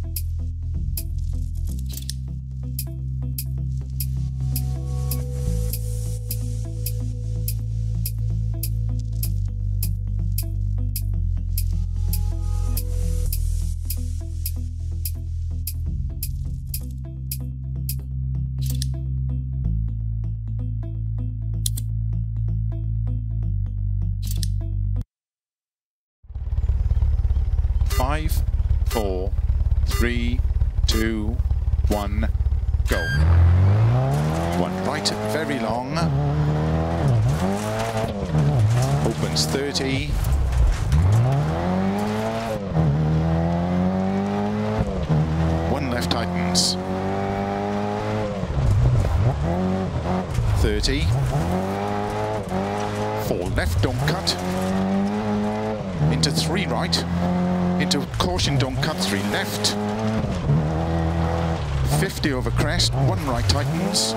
Five, 4, 3, 2, 1, go. One right, very long. Opens 30. One left tightens. 30. 4 left, don't cut. Into 3 right. Into caution, don't cut, 3 left. 50 over crest, 1 right tightens.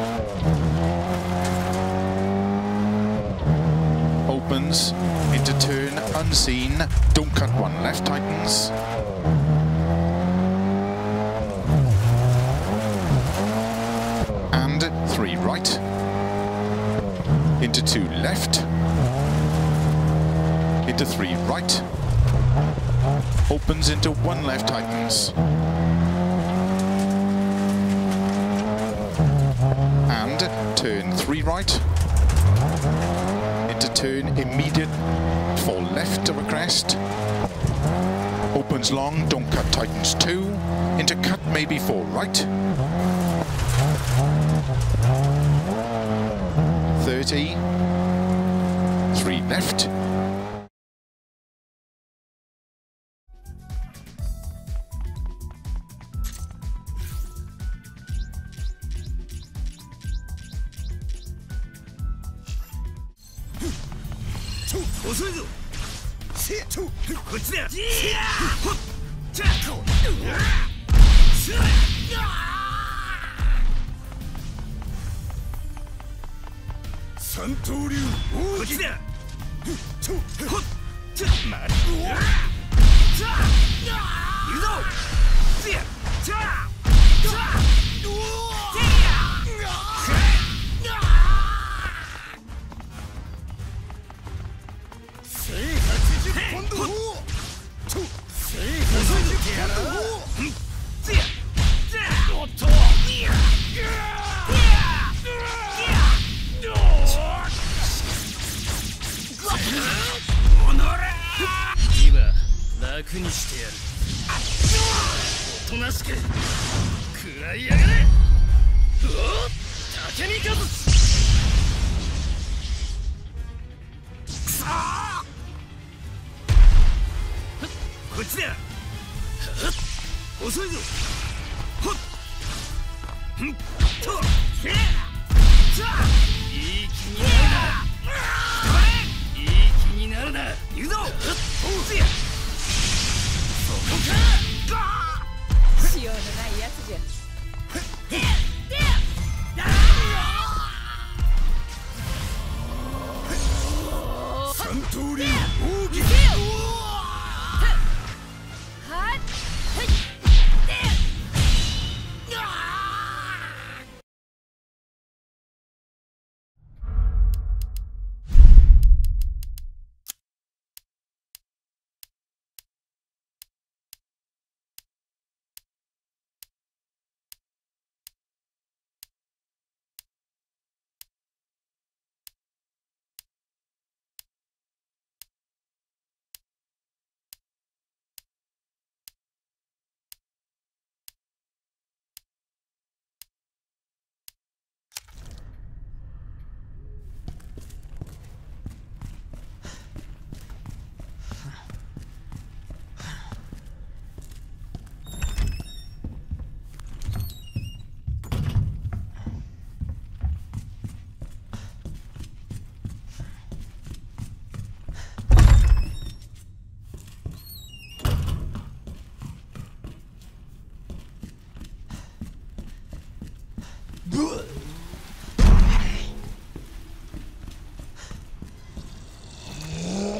Opens, into turn, unseen, don't cut, 1 left tightens. And 3 right. Into 2 left. Into 3 right. Opens into 1 left tightens. And turn 3 right. Into turn immediate 4 left of a crest. Opens long, don't cut, tightens 2. Into cut maybe 4 right. 30. 3 left.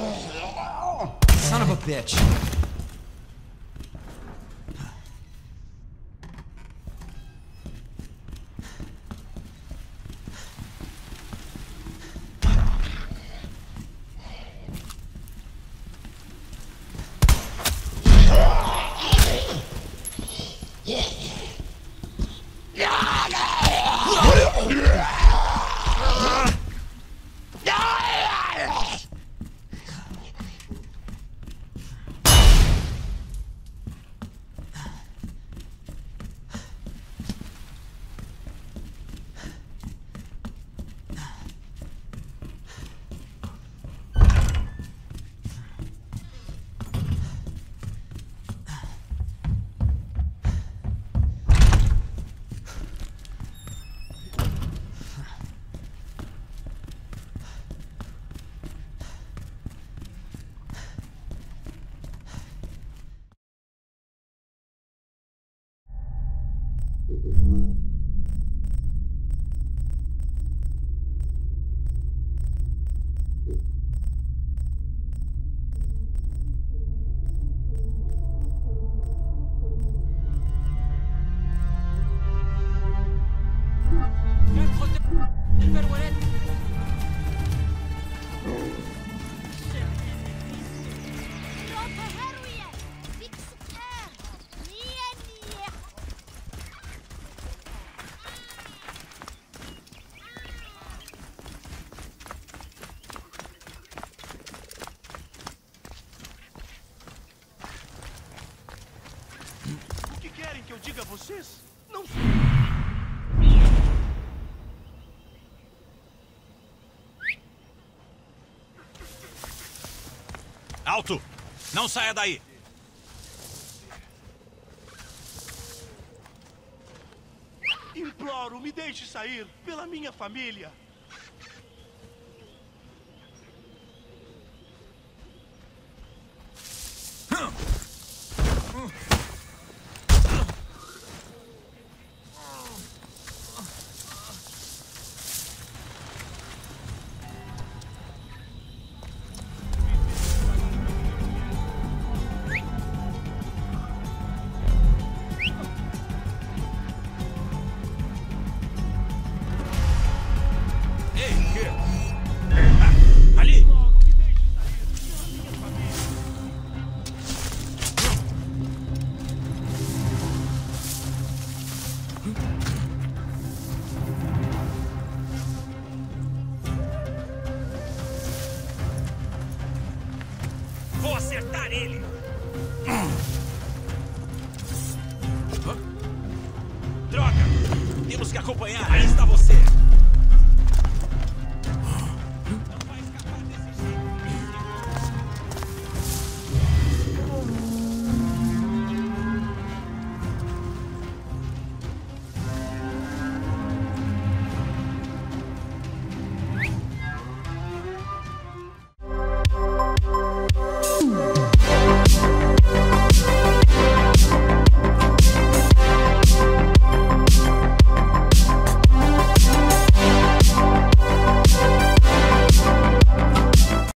Son of a bitch. O que querem que eu diga a vocês? Não sei. Alto! Não saia daí! Imploro, me deixe sair pela minha família. Ali! Vou acertar ele! Droga! Temos que acompanhar. Aí está você!